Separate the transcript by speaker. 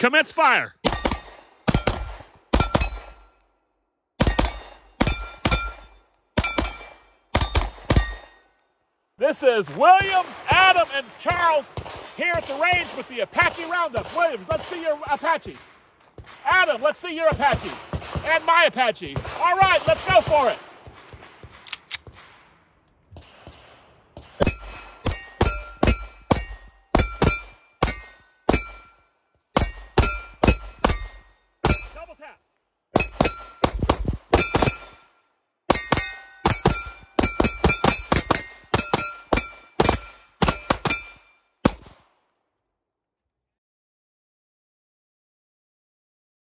Speaker 1: Commence fire. This is William, Adam, and Charles here at the range with the Apache Roundup. William, let's see your Apache. Adam, let's see your Apache. And my Apache. All right, let's go for it.